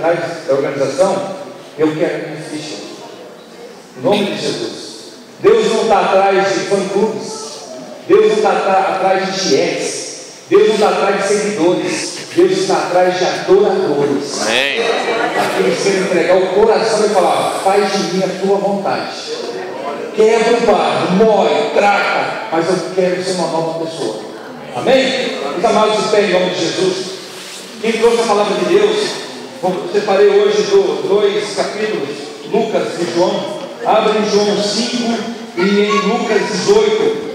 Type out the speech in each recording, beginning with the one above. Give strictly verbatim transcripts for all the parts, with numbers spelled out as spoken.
atrás da organização, eu quero minha ficha. Em nome de Jesus. Deus não está atrás de fã-clubes. Deus não está atrás de tietes. Deus não está atrás de seguidores. Deus está atrás de adoradores. Amém. Aqueles que querem entregar o coração e falar: faz de mim a tua vontade. Quebra o barro, moe, trata, mas eu quero ser uma nova pessoa. Amém? Os amados de pé em nome de Jesus. Quem trouxe a palavra de Deus, eu separei hoje do, dois capítulos, Lucas e João. Abre em João cinco e em Lucas dezoito.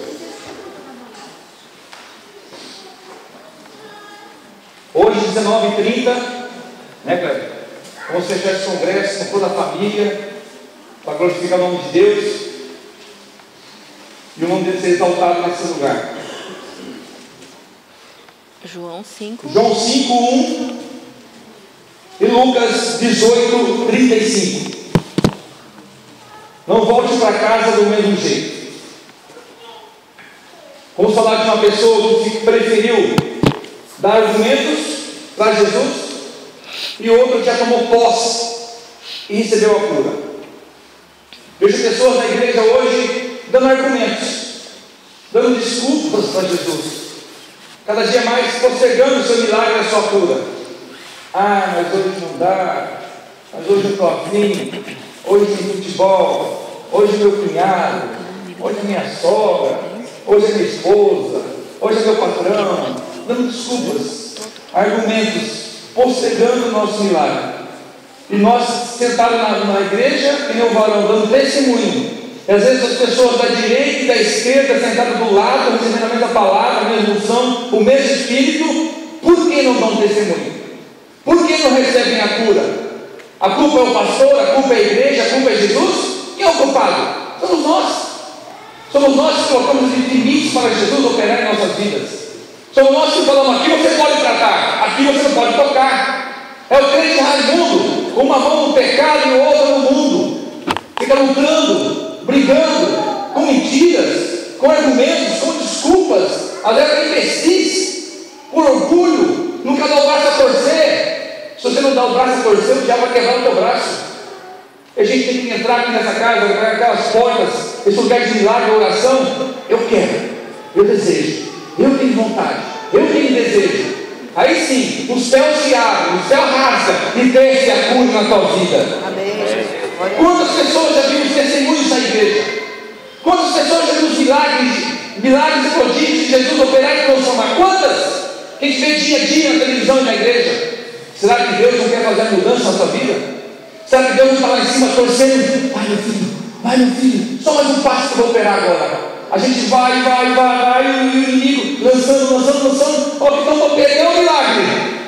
Hoje, dezenove e trinta, né, Cleber? Vamos fechar esse congresso com toda a família, para glorificar o nome de Deus e o nome dele ser exaltado nesse lugar. João cinco. João cinco, um e Lucas dezoito, trinta e cinco. Não volte para casa do mesmo jeito. Vamos falar de uma pessoa que preferiu dar argumentos para Jesus e outro que já tomou posse e recebeu a cura. Vejo pessoas na igreja hoje dando argumentos, dando desculpas para Jesus, cada dia mais postergando o seu milagre, a sua cura. Ah, mas hoje não dá, mas hoje eu estou afim, hoje tem futebol, hoje meu cunhado, hoje é minha sogra, hoje é minha esposa, hoje é meu patrão, dando desculpas, argumentos, postergando o nosso milagre. E nós sentados na, na igreja, e o varão dando testemunho. E às vezes as pessoas da direita e da esquerda sentadas do lado, recebendo a mesma palavra, a mesma unção, o mesmo Espírito, por que não dão testemunho? Por que não recebem a cura? A culpa é o pastor, a culpa é a igreja, a culpa é Jesus? Quem é o culpado? Somos nós. Somos nós que colocamos limites para Jesus operar em nossas vidas. Somos nós que falamos: aqui você pode tratar, aqui você não pode tocar. É o crente Raimundo, com uma mão no pecado e outra no mundo. Fica lutando, brigando, com mentiras, com argumentos, com desculpas, até imbecis, por orgulho, nunca dá o braço a torcer. Se você não dá o braço a torcer, o diabo vai quebrar o teu braço. A gente tem que entrar aqui nessa casa, aquelas portas, esse lugar de milagre, oração. Eu quero, eu desejo, eu tenho vontade, eu tenho desejo. Aí sim, o céu se abre, o céu rasga e desce a cura na tua vida. Amém. Quantas pessoas já viram os testemunhos da igreja? Quantas pessoas já viram os milagres, milagres e prodígios de Jesus operar e transformar? Quantas? Que a gente vê dia a dia na televisão e na igreja. Será que Deus não quer fazer mudança na tua vida? Será que Deus não está lá em cima torcendo? Vai, meu filho, vai, meu filho, só mais um passo que eu vou operar agora. A gente vai, vai, vai, vai, e o inimigo lançando, lançando, lançando. Ó, então vou pegar o milagre.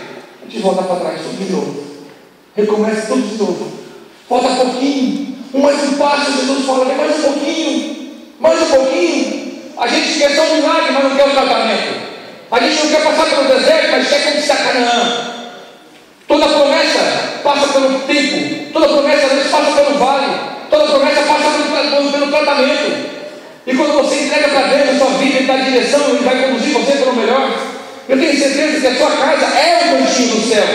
A gente volta para trás, tudo de novo. Recomeça tudo de novo. Falta pouquinho, um mais um passo. Jesus fala: mais um pouquinho, mais um pouquinho. A gente quer só um milagre, mas não quer o tratamento. A gente não quer passar pelo deserto, mas quer conquistar Canaã. Toda promessa passa pelo tempo, toda promessa às vezes passa pelo vale, toda promessa passa pelo, pelo tratamento. E quando você entrega para Deus a sua vida, Ele dá direção, Ele vai conduzir você para o melhor. Eu tenho certeza que a sua casa é o cantinho do céu.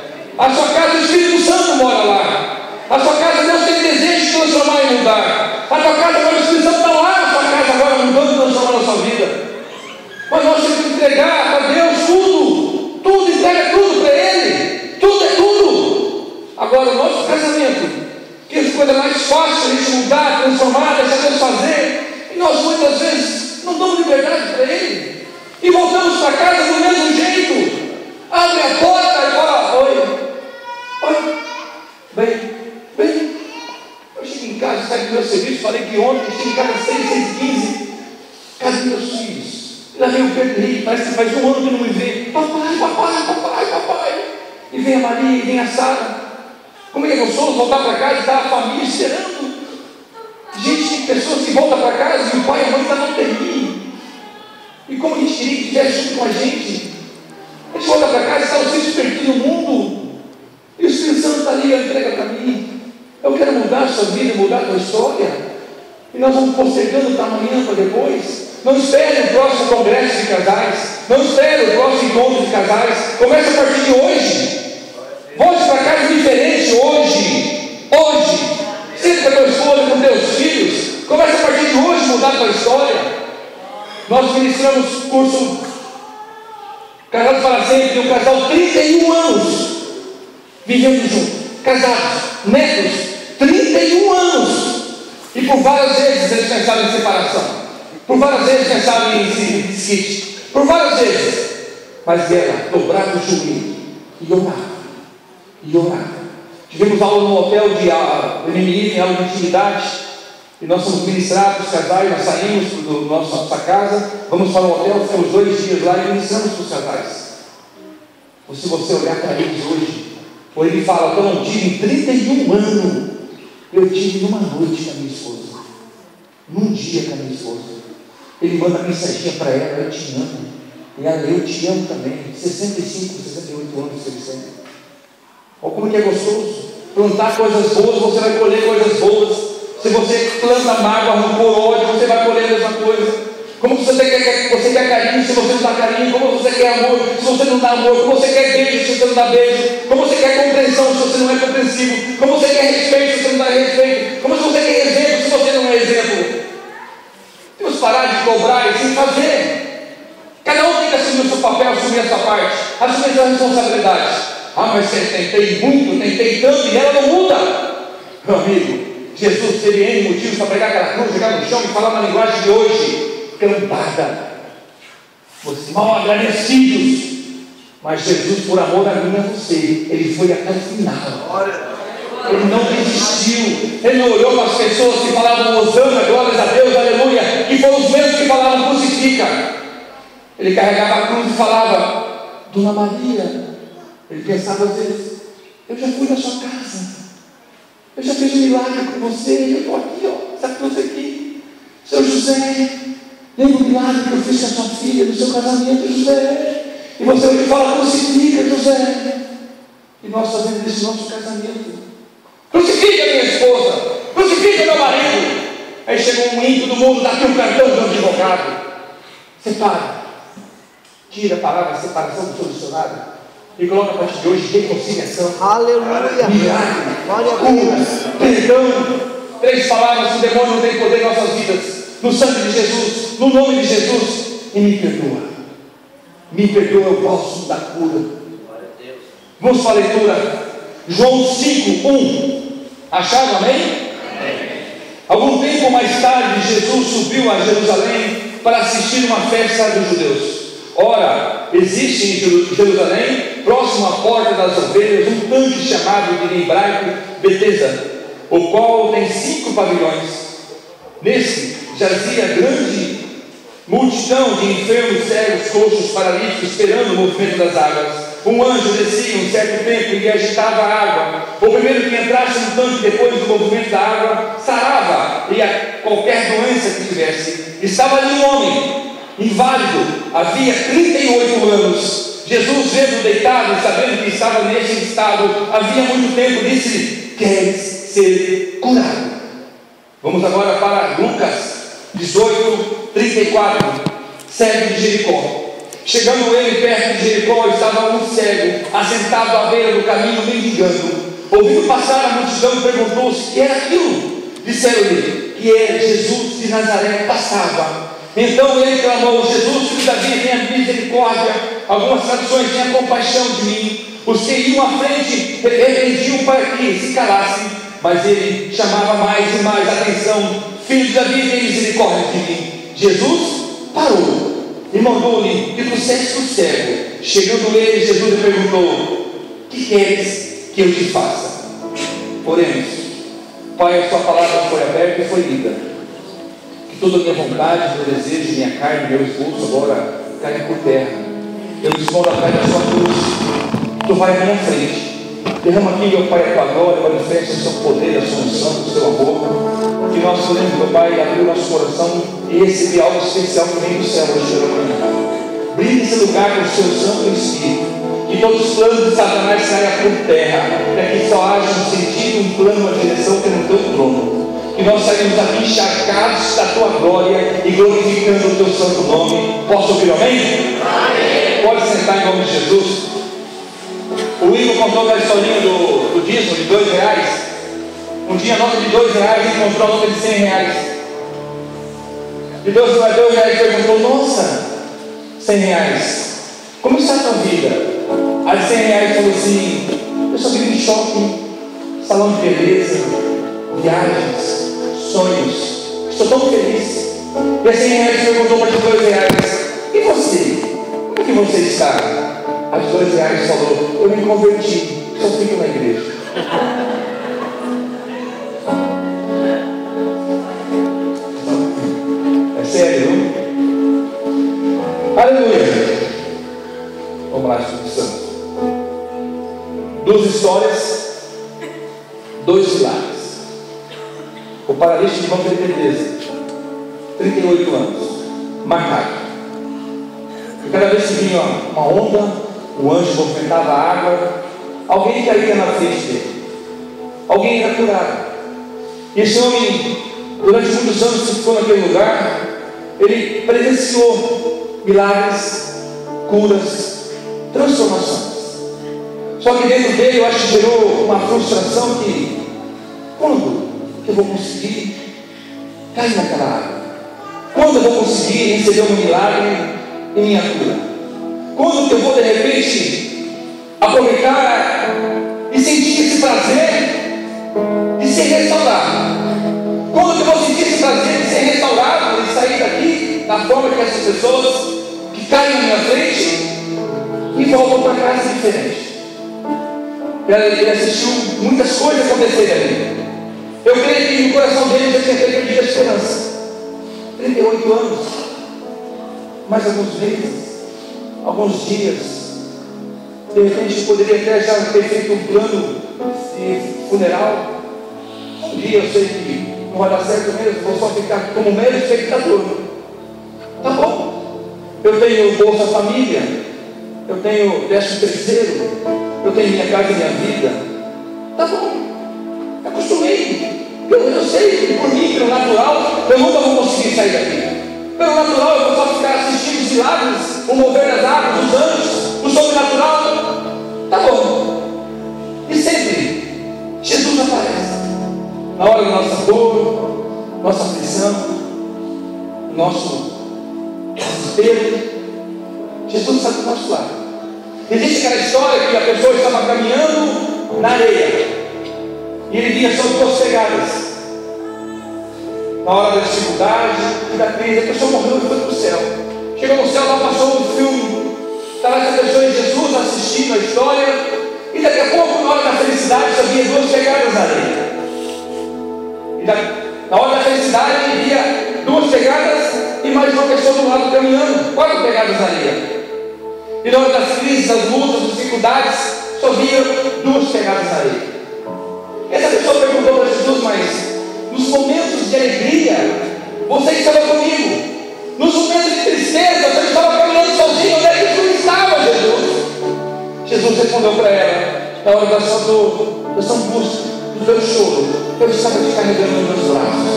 A sua casa, o Espírito Santo mora lá. A sua casa, Deus tem desejo de transformar e mudar. A tua casa, agora o Espírito Santo está lá na sua casa agora, mudando e transformando a sua vida. Mas nós temos que entregar para Deus tudo, tudo, entrega tudo para Ele. Tudo é tudo. Agora o nosso casamento, que é a coisa mais fácil a gente mudar, transformar, deixar Deus fazer, e nós muitas vezes não damos liberdade para Ele, e voltamos para casa do mesmo jeito. Abre a porta e fala: oi, oi, bem, bem. Eu cheguei em casa, saí do meu serviço, falei que ontem cheguei em casa às seis, seis e quinze. Cadê meus filhos? Lá vem o Pedro, parece que faz um ano que não me vê. Papai, papai, papai, papai. E vem a Maria, e vem a Sara. Como é que é gostoso voltar para casa e estar a família esperando. Gente, tem pessoas que voltam para casa e o pai e a mãe ainda não terminam. E como a gente queria que estivesse junto com a gente. A gente volta para casa e está o se perdido no mundo. E o Espírito Santo está ali, entrega para mim. Eu quero mudar a sua vida, mudar a tua história. E nós vamos postergando para amanhã, para depois. Não espere o próximo congresso de casais. Não espere o próximo encontro de casais. Comece a partir de hoje. Volte para casa diferente. emocionado com a história. Nós ministramos curso Casados para Sempre, um casal trinta e um anos vivendo junto, casados, netos, trinta e um anos, e por várias vezes eles pensaram em separação, por várias vezes pensaram em desquite, por várias vezes, mas ela dobrava o joelho e orava, e orava. Tivemos aula no hotel de Emily, em aula de intimidade, e nós fomos ministrar para os casais. Nós saímos da nossa casa, vamos para o hotel, ficamos dois dias lá e ministramos para os casais. Ou se você olhar para eles hoje, ou ele fala, eu não tive em trinta e um anos, eu tive numa noite com a minha esposa, num dia com a minha esposa. Ele manda uma mensaginha para ela, eu te amo, e ela, eu te amo também. Sessenta e cinco, sessenta e oito anos que eles têm. Olha como que é gostoso. Plantar coisas boas, você vai colher coisas boas. Se você planta mágoa, rancor, ódio, você vai colher a mesma coisa. Como você quer, você quer carinho, se você não dá carinho. Como você quer amor, se você não dá amor. Como você quer beijo, se você não dá beijo. Como você quer compreensão, se você não é compreensivo. Como você quer respeito, se você não dá respeito. Como você quer exemplo, se você não é exemplo. Temos que parar de cobrar e sim fazer. Cada um tem que assumir o seu papel, assumir a sua parte, assumir a sua responsabilidade. Ah, mas eu tentei muito, tentei tanto e ela não muda. Meu amigo, Jesus teve N motivos para pregar aquela cruz, jogar no chão e falar na linguagem de hoje. Cambada, vocês mal agradecidos, mas Jesus, por amor a mim e a você, ele foi até o final. Ele não desistiu. Ele não olhou para as pessoas que falavam hosana, glórias a Deus, aleluia, que foram os mesmos que falavam crucifica. Ele carregava a cruz e falava, Dona Maria. Ele pensava às vezes, eu já fui na sua casa, eu já fiz um milagre com você, eu estou aqui, ó, essa cruz aqui. Seu José, lembra o milagre que eu fiz com a sua filha, no seu casamento, José? E você hoje fala, crucifica, José. E nós fazemos isso no nosso casamento. Crucifica minha esposa, crucifica meu marido. Aí chegou um ímpio do mundo, dá aqui um cartão de um advogado. Separa, tira a palavra separação do seu dicionário e coloca a partir de hoje reconciliação. Aleluia. Milagre, Glória a cura, Deus. perdão. Três palavras que o demônio não tem poder em nossas vidas. No sangue de Jesus, no nome de Jesus. E me perdoa. Me perdoa, eu posso da cura. Vamos para a leitura. João cinco, um. Acharam, amém? Amém? Algum tempo mais tarde, Jesus subiu a Jerusalém para assistir uma festa dos judeus. Ora, existe em Jerusalém, próximo à porta das ovelhas, um tanque chamado de hebraico Betesda, o qual tem cinco pavilhões. Nesse jazia grande multidão de enfermos, cegos, coxos, paralíticos, esperando o movimento das águas. Um anjo descia um certo tempo e agitava a água. O primeiro que entrasse no tanque depois do movimento da água sarava, e a qualquer doença que tivesse. Estava ali um homem inválido, havia trinta e oito anos. Jesus, vendo deitado e sabendo que estava nesse estado havia muito tempo, disse: queres ser curado? Vamos agora para Lucas dezoito, trinta e quatro. Cego de Jericó. Chegando ele perto de Jericó, estava um cego assentado à beira do caminho, mendigando. Ouvindo passar a multidão, perguntou-se o que era aquilo. Disseram-lhe que era Jesus de Nazaré que passava. Então ele clamou: Jesus, filho de Davi, tenha misericórdia. Algumas traduções: tenha compaixão de mim. Os que iam à frente repreendiam para que se calassem, mas ele chamava mais e mais atenção: filho de Davi, tenha misericórdia de mim. Jesus parou e mandou-lhe que trouxesse o cego. Chegando ele, Jesus lhe perguntou: que queres que eu te faça? Oremos. Pai, a sua palavra foi aberta e foi lida. Que toda a minha vontade, meu desejo, minha carne, meu esforço agora caia por terra. Eu dispondo a da sua cruz. Tu vai à minha frente. Derrama aqui, meu Pai, a tua glória, manifesta o seu poder, a sua unção, o seu amor. Que nós podemos, meu Pai, abrir o nosso coração e receber algo especial que vem do céu hoje pela manhã. Brilhe esse lugar com o seu Santo Espírito. Que todos os planos de Satanás saiam por terra, para que só haja um sentido, um plano, uma direção que é no teu trono. Que nós saímos aqui encharcados da tua glória e glorificando o teu santo nome. Posso ouvir amém? Amém. Pode sentar em nome de Jesus. O Igor contou a historinha do, do dízimo de dois reais. Um dia a nota de dois reais encontrou a nota de cem reais. E Deus vai deu e perguntou: nossa, cem reais, como está a tua vida? Aí cem reais falou assim: eu só vivo em shopping, salão de beleza, viagens, sonhos, estou tão feliz. E a cem reais perguntou para dois reais: e você? Como é que você está? As dois reais falou: eu me converti, só fico na igreja. É sério, não? Aleluia. Vamos lá, Espírito Santo. Duas histórias, dois pilares. O paralítico de Mão de Betesda, trinta e oito anos, macaco. E cada vez que vinha uma onda, o anjo movimentava a água, alguém caía na frente dele, alguém era curado. E esse homem, durante muitos anos que ficou naquele lugar, ele presenciou milagres, curas, transformações. Só que dentro dele, eu acho que gerou uma frustração que, quando que eu vou conseguir cair naquela água? Quando eu vou conseguir receber um milagre em minha cura? Quando que eu vou de repente aproveitar e sentir esse prazer de ser restaurado? Quando que eu vou sentir esse prazer de ser restaurado, de sair daqui da forma que essas pessoas que caem na minha frente e voltam para casa diferente? Ele assistiu muitas coisas acontecerem ali. Eu creio que no coração dele já tinha perdido a esperança. trinta e oito anos, mais alguns meses, alguns dias, de repente poderia até já ter feito um plano de funeral. Um dia eu sei que não vai dar certo mesmo, vou só ficar como mero espectador. Tá bom, eu tenho Bolsa Família, eu tenho décimo terceiro, eu tenho minha casa e minha vida. Tá bom, acostumei. Eu, eu sei que por mim, pelo natural, eu nunca vou conseguir sair daqui. Pelo natural, eu vou só ficar assistindo os milagres, o mover das águas, os anjos, o sobrenatural. Tá bom. E sempre, Jesus aparece. Na hora da nossa dor, nossa aflição, nosso desespero, Jesus está do nosso lado. Existe aquela história que a pessoa estava caminhando na areia e ele vinha sobre duas pegadas. Na hora da dificuldade e da crise, a pessoa morreu e foi para o céu. Chegou no céu, lá passou um filme. Estava essa pessoa e Jesus assistindo a história. E daqui a pouco, na hora da felicidade, só via duas pegadas na areia. E da, na hora da felicidade, via duas pegadas e mais uma pessoa do lado caminhando. Quatro pegadas na areia. E na hora das crises, das lutas, das dificuldades, só via duas pegadas na areia. Essa pessoa perguntou para Jesus: mas nos momentos de alegria, você estava comigo. Nos momentos de tristeza, você estava caminhando sozinho. Onde é que tu estava, Jesus? Jesus respondeu para ela: na hora da sua dor, da sua angústia, do teu choro, eu estava te carregando nos meus braços.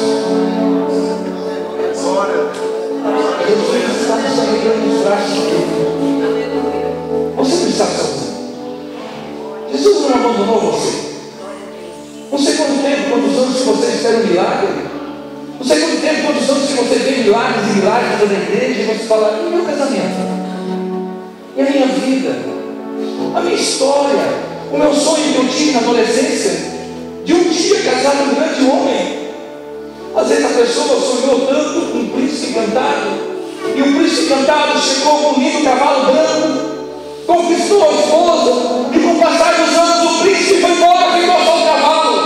Jesus estava te carregando nos braços dele. Você não está sozinho. Jesus não abandonou você. Não sei quanto tempo, quantos anos que você espera um milagre. Não sei quanto tempo, quantos anos que você vê milagres e milagres na igreja e você fala: e meu casamento? E a minha vida? A minha história? O meu sonho que eu tive na adolescência? De um dia casar com um grande homem. Às vezes a pessoa sonhou tanto com um príncipe encantado, e o príncipe encantado chegou com um lindo cavalo branco, conquistou a esposa, e com o passar dos anos o príncipe foi embora, ficou só o cavalo.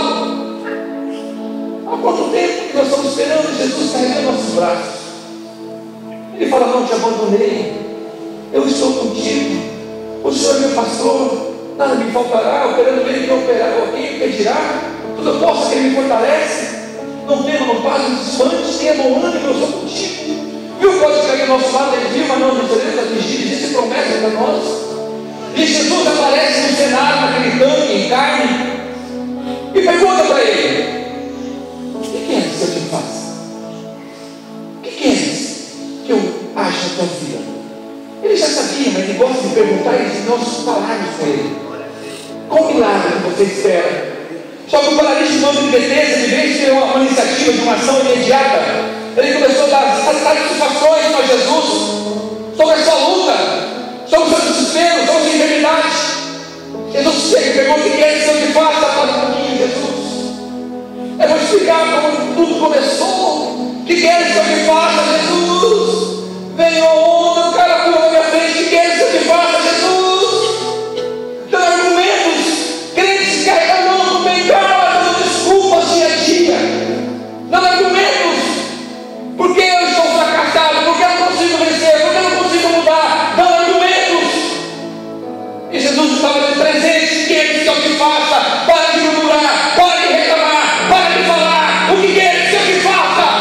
Há quanto tempo que nós estamos esperando Jesus carregar nossos braços? Ele fala: não te abandonei, eu estou contigo, o Senhor é meu pastor, nada me faltará, operando bem que operar, alguém impedirá, tudo eu posso que Ele me fortalece. Não tema, não passe, não desfante, tenha bom ânimo, eu sou contigo. Viu, pode cair ao nosso lado, ele viu, mas não nos seremos atingidos. Existe promessa para nós. E Jesus aparece no cenário, naquele tanque em carne, e pergunta para ele: o que queres que eu te faça? O que queres que eu ache na tua vida? Ele já sabia, mas ele gosta de perguntar e nós falarmos com ele. Qual milagre que você espera? Só que o paralítico de Betesda, de vez de ter uma iniciativa de uma ação imediata, Ele começou a dar satisfações para Jesus sobre a sua luta, sobre o seu desespero, sobre a sua enfermidade. Jesus pergunta: o que quer que eu te faça? Fala um pouquinho, Jesus. Eu vou explicar como tudo começou. O que quer que eu te faça, Jesus? Venha onda, o cara pulou na minha frente. O que quer que eu te faça, Jesus? Dando argumentos, crentes carregando no pecado, dando desculpas dia a dia, dando argumentos, porque eu estou fracassado, porque eu não consigo vencer, porque eu não consigo mudar, dando argumentos. E Jesus estava dando presente: quer que eu te faça? Para de murmurar, para de reclamar, para de falar. O que quer que eu te faça?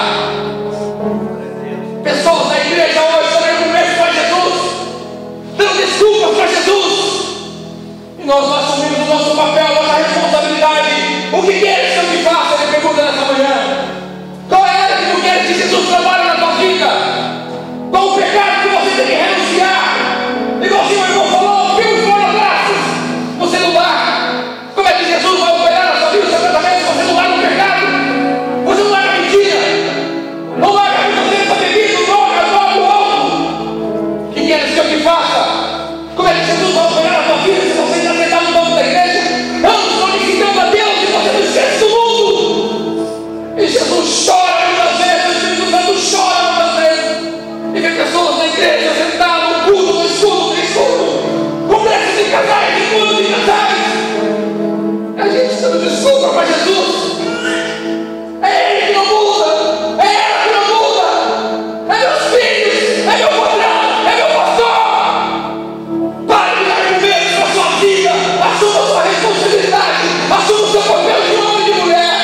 Pessoas da igreja hoje dando argumentos para Jesus, dando desculpas para Jesus. E nós não assumimos o nosso papel, a nossa responsabilidade. O que queres que eu te faça? Ele pergunta nessa manhã. Qual é a área que tu queres que Jesus trabalhe na tua vida? Qual o pecado que você tem que renunciar? Igual o Senhor irmão falou: filhos pornográficos, você não dá. Como é que Jesus vai operar na sua vida, no seu casamento, se você não dá no pecado? Você não dá na mentira, não dá na você está bebendo, droga, droga, o álcool. O que queres que eu te faça? Como é que Jesus vai operar na tua vida se você está sentado no banco da igreja, anos glorificando a Deus, e você não esquece do mundo? E Jesus chora muitas vezes, o Espírito Santo chora muitas vezes, e vê pessoas na igreja sentadas, no culto, no escudo, no escudo, congressos de casais, de culto de casais. A gente dando desculpa para Jesus. É Ele que não muda, é ela que não muda, é meus filhos, é meu patrão, é meu pastor. Pare de dar argumentos para a sua vida, assuma a sua responsabilidade, assuma o seu papel de homem e de mulher.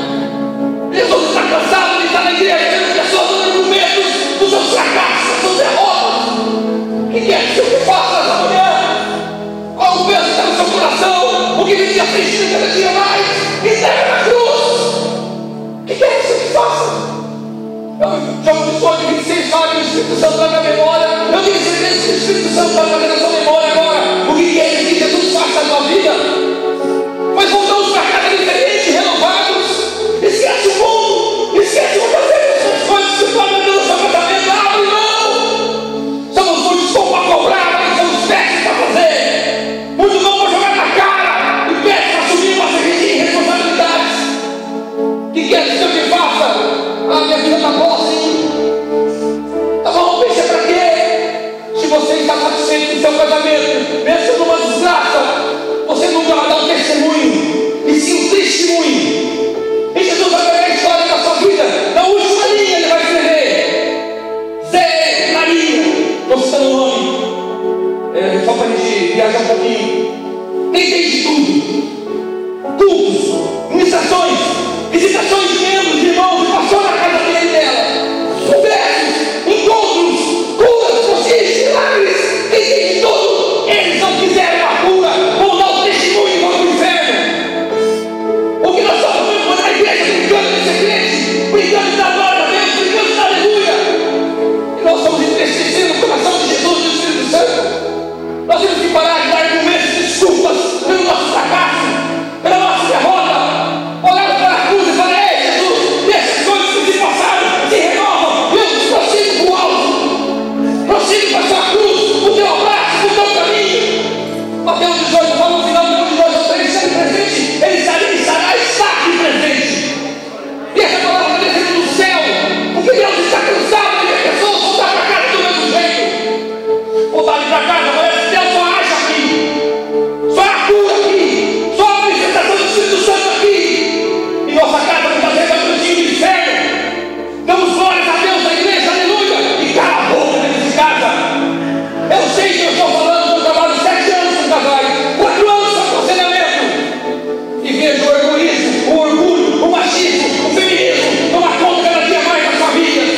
Jesus está cansado de estar na igreja vendo pessoas dando argumentos dos seus fracassos, das suas derrotas. O que quer que eu te faça nessa manhã? Qual o peso que está no seu coração? O que me aflige cada dia mais? Entrega na cruz. O que quer que eu te faça? Eu jogo de sonho de vinte e seis fala que o Espírito Santo vai na memória. Eu tenho certeza que o Espírito Santo vai fazer na sua memória agora. O que quer que Jesus faça na tua vida? Mas voltamos para casa diferente, renovados. Esquece o mundo, esquece muitas vezes as coisas que estão dentro do seu casamento. Abre mão. Somos muitos bons para cobrar, mas somos péssimos para fazer. Muitos bons para jogar na cara e péssimos para assumir uma série de responsabilidades. O que quer que eu te faça? Ah, minha vida está boa assim. Tá bom, deixa para quê? Se você está satisfeito com o seu casamento, mesmo numa desgraça, você nunca vai dar um testemunho, e sim um testemunho. E Jesus vai pegar a história da sua vida, na última linha ele vai escrever: Zé Maria, não citando o nome, é, só para a gente viajar um pouquinho. Quem tem de tudo? Cultos, ministrações, visitações de membros, de irmãos, e passou na casa dele e dela. Congressos, encontros, curas, concílios, milagres. Quem tem de tudo? Eles não quiseram a cura, vão dar o testemunho e vão para o inferno. O que nós estamos fazendo na igreja, brincando de ser crente, brincando de dar glória a Deus, brincando de dar aleluia. E nós estamos entristecendo o coração de Jesus e do Espírito Santo. Nós temos que parar de dar argumentos e desculpas pelo nosso fracasso, pela nossa derrota. Olhar para a cruz e falar: ei, Jesus, deixa as coisas que se passaram, se renovam. Eu prossigo para o alto, prossigo para a sua cruz, o teu abraço, o teu caminho. Mateus dezoito fala no final de dois ou três, sempre presente, ele estará, estará, está aqui presente. E essa palavra está descendo do céu, porque Deus está cansado de ver pessoas voltar para casa do mesmo jeito. Voltar para casa, parece que Deus só acha aqui, só a cura aqui, só a manifestação do Espírito Santo aqui. E nossa casa muitas vezes é um cantinho do inferno. Damos glórias a Deus na igreja, aleluia, e cala a boca dentro de casa. Eu sei que eu estou falando, eu trabalho sete anos com casais, quatro anos com aconselhamento, e vejo o egoísmo, o orgulho, o machismo, o feminismo tomar conta cada dia mais das famílias.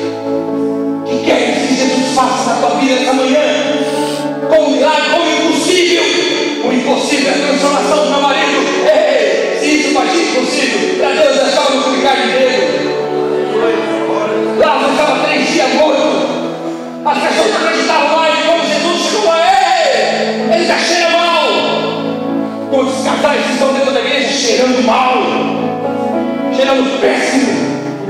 O que quer que Jesus faça na tua vida essa manhã? Com o milagre, com o impossível. O impossível é a transformação do meu marido. Ei, se isso para ti é impossível, para Deus é só multiplicar de dedo. Lázaro estava três dias morto. As pessoas não acreditavam mais. Quando Jesus chegou lá, ei, ele está cheirando mal. Quantos casais estão dentro da igreja cheirando mal, cheirando péssimo, e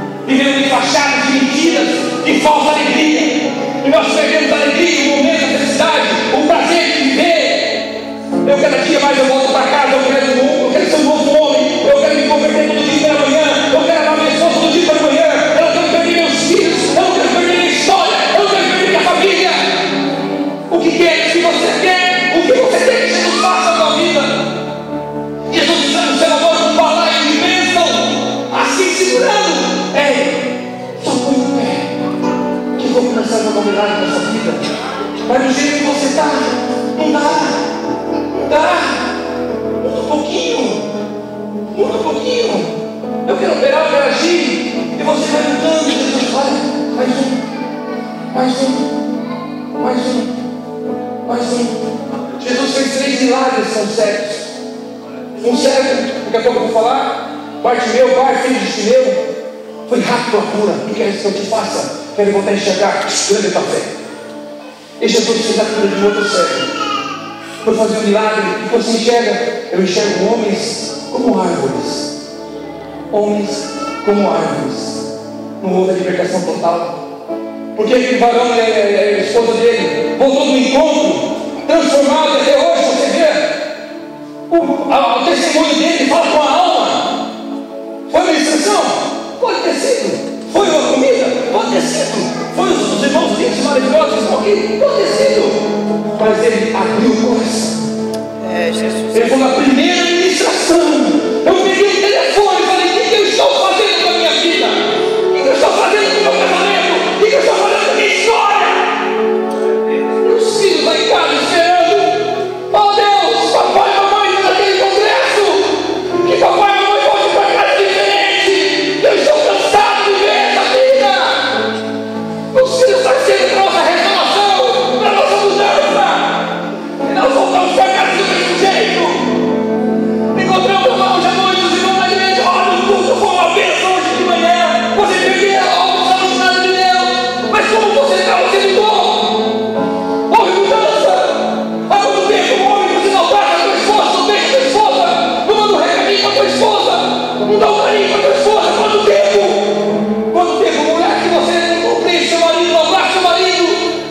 vivendo de fachadas, de mentiras, de falsa alegria. E nós perdemos a alegria, o momento, a felicidade, o prazer de viver. Eu cada dia mais eu volto para casa, eu quero, eu quero ser um novo homem, eu quero me converter todo dia pela manhã, eu quero amar minha esposa todo dia pela manhã, eu não quero perder meus filhos, eu não quero perder minha história, eu não quero perder minha família. O que quer, o que você quer, o que você quer que Jesus faça na sua vida? Jesus dizendo no seu amor com palavras de bênção, assim segurando. Ei, só põe o pé, que eu vou começar uma novidade na sua vida. Mas do jeito que você está, não dá, não dá. Muda um pouquinho, muda um pouquinho. Eu quero operar, eu quero agir, e você vai mudando. Jesus vai, mais um, mais um, mais um, mais um. Jesus fez três milagres com cegos. Um cego, daqui a pouco eu vou falar, Bartimeu, pai, filho de Timeu, foi rápido a cura. O que queres que eu te faça? Quero voltar a enxergar, grande tua fé. E Jesus fez a cura de um outro cego. Foi fazer um milagre, e você enxerga, eu enxergo homens como árvores. Homens como árvores. Não houve a libertação total. Porque aquele varão e a esposa dele voltou do encontro, transformado, até hoje você vê. O, a, o testemunho dele fala com a alma. Foi uma instrução? Pode ter sido. Foi uma comida? Pode ter sido. Foi os, os irmãos lindos, maravilhosos que estão aqui? Pode ter sido. Mas ele abriu o coração. É, Jesus. Ele falou: a primeira ministração, eu peguei o telefone e falei: o que, que eu estou fazendo com a minha vida? O que, que eu estou fazendo com o meu casamento? O que, que eu estou fazendo com a minha história? Os filhos lá em casa esperando. Oh Deus, papai e mamãe naquele congresso. Que papai e mamãe voltem para casa diferente. Eu estou cansado de viver essa vida. Os filhos estão sendo para nossa restauração, para nossa mudança. E nós voltamos para casa do mesmo jeito. Encontramos irmãos à noite, os irmãos da igreja. Olha, o culto foi uma bênção hoje de manhã. Você perdeu algo, está no sinal de Deus. Mas como você está, você mudou. Houve mudança. Há quanto tempo um homem você não trata a tua esposa, não deixa a tua esposa, não manda um recadinho para a tua esposa, não dá um carinho para a tua esposa? Quanto tempo? Quanto tempo, mulher, que você não compreende seu marido, não abraça seu marido?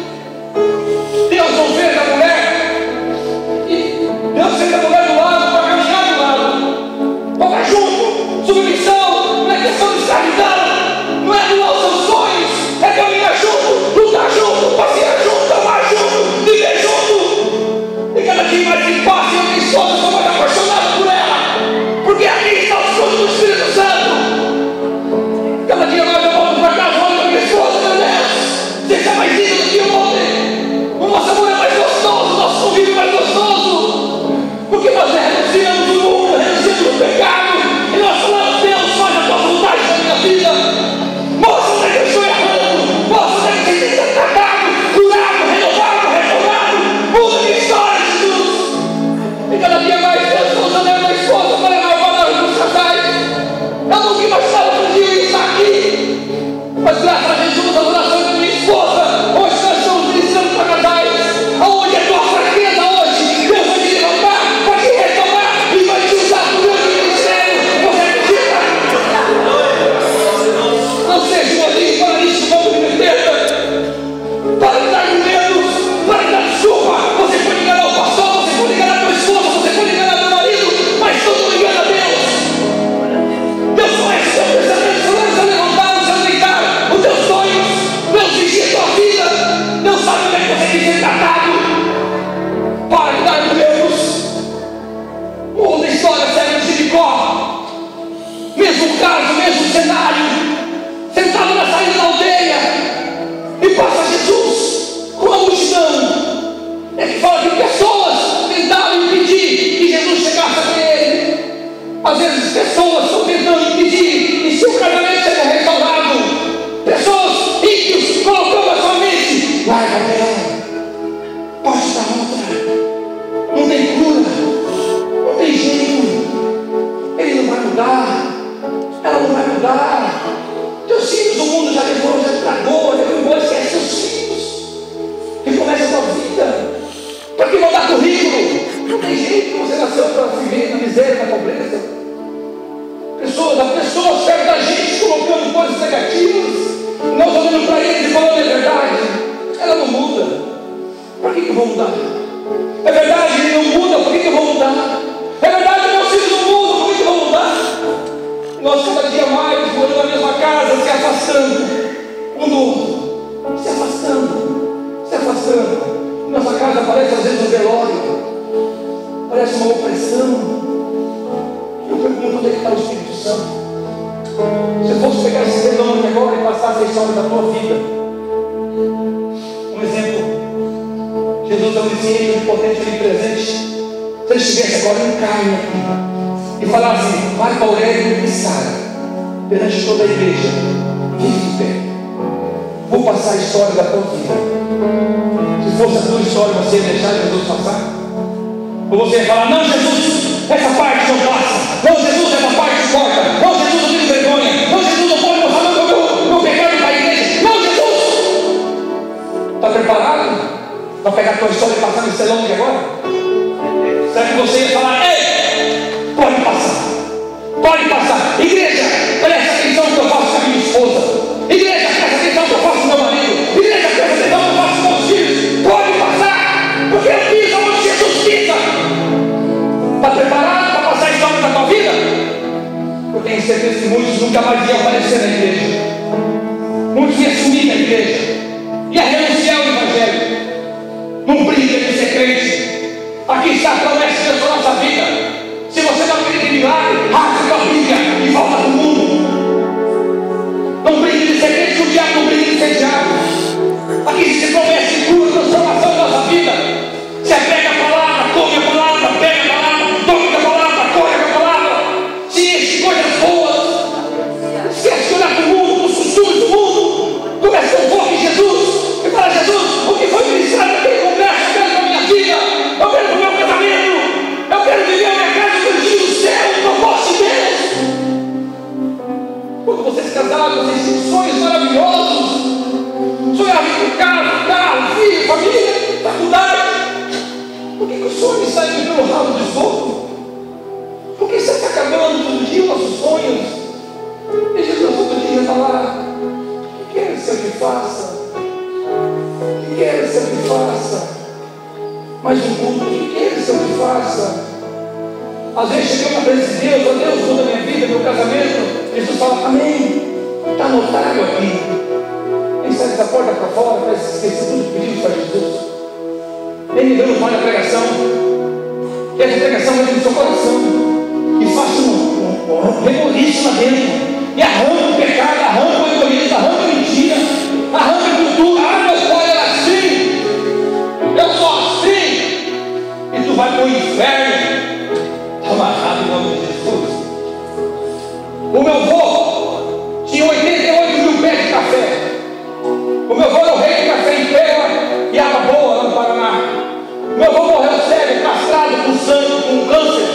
Deus não fez a mulher, e Deus fez a mulher do lado para caminhar do lado, para estar junto. Submissão não é questão de escravizar, não é anular os seus sonhos, é caminhar junto, lutar junto, passear junto, amar junto, viver junto. E cada dia mais em paz, eu tenho esposa, sou mais apaixonado por ela, porque aqui está o fruto do Espírito Santo. Cada dia mais eu volto para casa, olho para minha esposa, meu Deus, você está mais lindo do que ontem. O nosso amor é mais gostoso, o nosso convívio é mais gostoso, porque nós renunciamos o mundo, renunciamos o pecado, e nós falamos: Deus, faz a tua vontade na minha vida. Mostra onde é que eu estou errando, mostra onde é que você tem que ser tratado, curado, renovado, restaurado. Muda a minha história, Jesus. E cada dia mais Deus está usando a minha esposa para levar a palavra para os casais. Eu nunca imaginava que um dia eu ia estar aqui, mas graças a Jesus, as orações da minha esposa, hoje nós estamos ministrando para casais. Aonde é a tua fraqueza hoje, Deus vai te levantar, vai te restaurar e vai te usar para o meu ministério. Você acredita? Não seja um ali para isso, vamos me meter. Para de dar medos, para de dar desculpa. Você pode enganar o pastor, você pode enganar a tua esposa, você pode enganar teu marido, mas todo engana a Deus. Deus conhece o teu pensamento, você não precisa levantar, não precisa deitar os teus sonhos, Deus vigia a tua vida, Deus sabe onde é que você tem que ser tratado. Para de dar medos. Muda a história, serve de Jericó. Mesmo caso, mesmo cenário, sentado na saída da aldeia, e passa Jesus com a multidão. É que fala que pessoas tentaram impedir que Jesus chegasse até ele. Às vezes pessoas estão tentando impedir que seu casamento seja restaurado. Pessoas ímpios colocando a sua mente: larga dela, pode dar outra, não tem cura, não tem jeito, ele não vai mudar, ela não vai mudar. Teus filhos, o mundo já levou, já tragou, já levou, esquece seus filhos. Recomeça a tua vida. Para que mandar currículo? Não tem jeito, você nasceu para viver na miséria, na pobreza. Pessoas, as pessoas perto da gente colocando coisas coisas negativas, nós olhando para eles e falando: é verdade, ela não muda, para que, que eu vou mudar? É verdade, ele não muda, por que, que eu vou mudar? É verdade, meus filhos não mudam, por que, que eu vou mudar? Nós cada dia mais morando na mesma casa, se afastando um do outro, se afastando, se afastando. Nossa casa parece às vezes um velório, parece uma opressão. Eu pergunto: onde é que está o Espírito Santo? Se eu fosse pegar esse sermão aqui agora e passar essa história da tua vida, um exemplo, Jesus é onisciente, onipotente, onipresente. Se ele estivesse agora em carne aqui e falasse: vai para Aurélio e Sara, perante toda a igreja, fique de pé, vou passar a história da tua vida. Se fosse a tua história, você ia deixar Jesus passar? Ou você ia falar: não, Jesus, essa parte não passa, não, Jesus, essa parte corta, não, Jesus, eu tenho vergonha, não, Jesus, não pode mostrar meu, meu, meu pecado para a igreja, não, Jesus! Está preparado para pegar a tua história e passar nesse telão aqui agora? Será que você ia falar: ei, pode passar, pode passar, igreja, presta atenção que eu faço com a minha esposa, igreja, presta atenção que eu faço com meu marido, igreja, presta atenção que eu faço com meus filhos, pode passar, porque eu fiz onde Jesus pisa. Está preparado para passar a história da tua vida? Eu tenho certeza que muitos nunca mais iam aparecer na igreja, muitos iam sumir na igreja, ia renunciar ao evangelho. Não brinca de ser crente. Aqui está a promessa de Deus para a nossa vida. Se você não acredita em milagre, rasga a tua Bíblia e volta para o mundo. Não brinque de ser crente, que o diabo não brinca de ser diabo. Aqui existe promessa de cura, transformação da nossa vida. Você pega a palavra, come a palavra, pega a palavra, tome a palavra, corre a palavra. Se enche de coisas boas. Esquece de olhar para o mundo, para os costumes do mundo. Começa com foco em Jesus. E fala: Jesus, o que foi ministrado aqui? Eu quero para o meu casamento, eu quero viver a minha casa no dia do céu, o propósito de Deus. Quando vocês casaram, vocês tinham sonhos maravilhosos, sonhavam com casa, carro, filho, família, faculdade. Por que, que os sonhos saem pelo rabo do esgoto? Por que você está acabando todo dia os nossos sonhos? E Jesus todo dia está lá: o que queres que eu te faça? O que queres que eu te faça? Mas o mundo, o que queres que eu te faça? Às vezes chegamos na presença de Deus: ó Deus, muda minha vida, meu casamento. Jesus fala: amém, está anotado aqui. Quem sai dessa porta para fora parece esquecer tudo que pedimos para Jesus. Nem me damos mais a pregação, que essa pregação vai dentro do seu coração e faça um, um, um reboliço lá dentro e arranca o pecado, arranca o egoísmo, arranca a mentira, arranca a cultura. Ah, meu pai era assim, eu sou assim, e tu vai para o inferno. Está amarrado em nome de Jesus. O meu avô tinha oitenta e oito mil pés de café. O meu avô era o rei do café em Pena e água boa lá no Paraná. O meu avô morreu cego, castrado, com sangue, com câncer.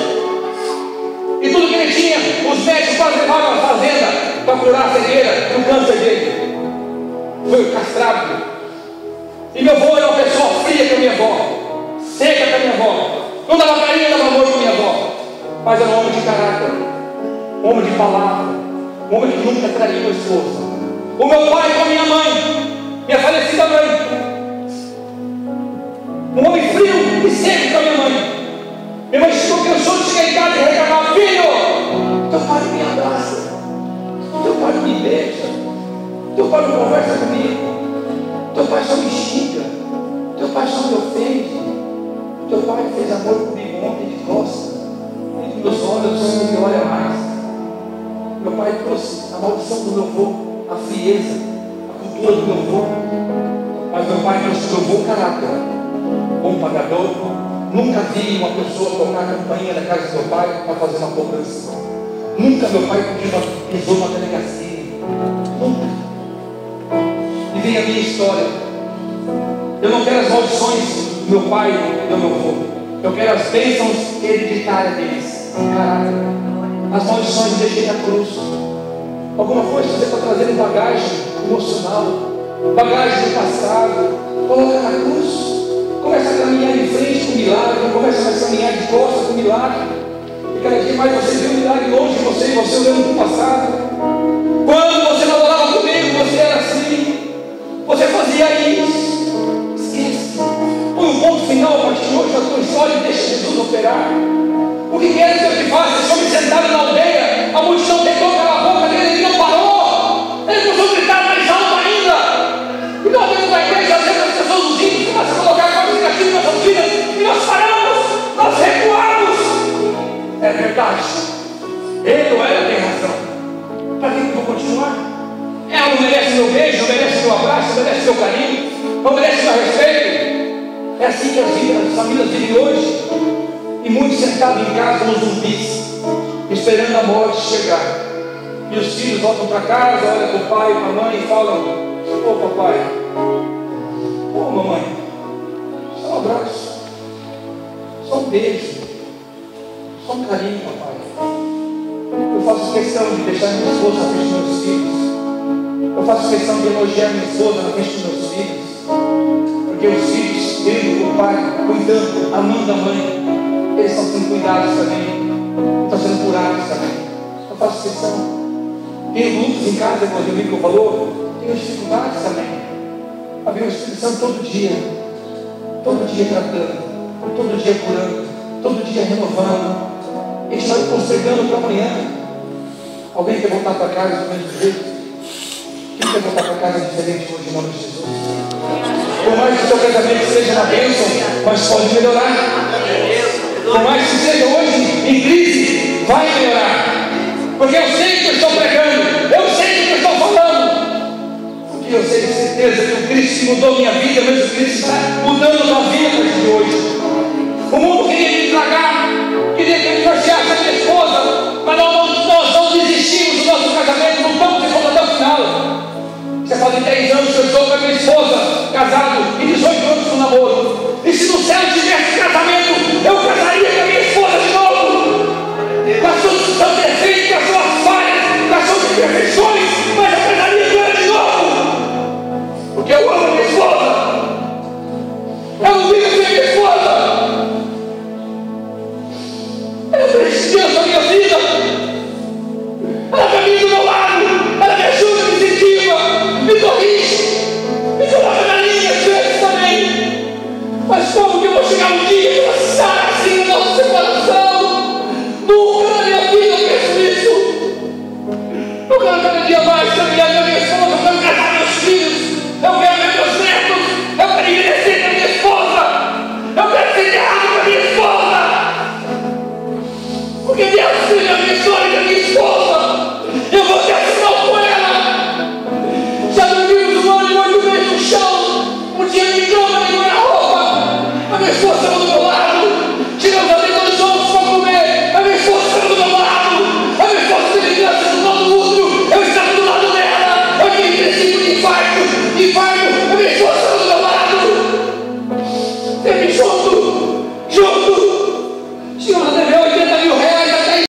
E tudo que ele tinha, os médicos quase levaram à fazenda para curar a cegueira do câncer dele. Foi castrado. E meu avô era uma pessoa fria com a minha avó, seca com a minha avó. Não dava carinho, não dava amor com a minha avó. Mas era um homem de caráter, um homem de palavra, um homem que nunca traiu a esposa. O meu pai com a minha mãe, minha falecida mãe. Um homem frio e seco com a minha mãe. Minha mãe chegou cansou de chegar em casa e reclamar: filho, teu pai me abraça, teu pai me beija, teu pai não conversa comigo, teu pai só me xinga, teu pai só me ofende, teu pai fez amor comigo ontem de costas, entre meus olhos você não me olha mais. Meu pai trouxe a maldição do meu avô, a frieza, a cultura do meu avô. Mas meu pai trouxe do meu avô caráter, bom pagador. Nunca vi uma pessoa tocar a campainha da casa do meu pai para fazer uma cobrança. Nunca meu pai pisou na delegacia. Nunca. E vem a minha história. Eu não quero as maldições do meu pai e do meu avô. Eu quero as bênçãos hereditárias deles. Caráter. As maldições eu deixei na cruz. Alguma coisa você está trazendo bagagem emocional, bagagem do passado, coloca na cruz. Começa a caminhar em frente com o milagre, começa a caminhar de costas com o milagre. E cada dia mais você vê o milagre longe de você, e você olhando para o passado. Quando você não Ele ou ela tem razão. Para que eu vou continuar? Ela não merece meu beijo, não merece meu abraço, não merece meu carinho, não merece meu respeito. É assim que as, vidas, as famílias vivem hoje. E muitos sentados em casa como zumbis, esperando a morte chegar. E os filhos voltam para casa, olham para o pai e para a mãe e falam: ô papai, ô mamãe, só um abraço, só um beijo, só um carinho, papai. Eu faço questão de deixar minha esposa na frente dos meus filhos. Eu faço questão de elogiar minha esposa na frente dos meus filhos. Porque os filhos, tendo o pai, cuidando, amando a mãe, eles estão sendo cuidados também, estão sendo curados também. Eu faço questão. Tenho lutas em casa, como o amigo falou, tenho dificuldades também. A minha Espírito Santo todo dia, todo dia tratando, todo dia curando, todo dia renovando. A gente vai postergando para amanhã. Alguém quer voltar para casa do mesmo jeito? Quem quer voltar para casa diferente hoje, em nome de Jesus? Por mais que o seu casamento seja uma bênção, mas pode melhorar. Por mais que seja hoje em crise, vai melhorar. Porque eu sei que eu estou pregando, eu sei que eu estou falando. Porque eu sei de certeza que o Cristo que mudou minha vida, mas o Cristo está mudando a tua vida a partir de hoje. O mundo queria me tragar, queria que eu divorciasse a minha esposa,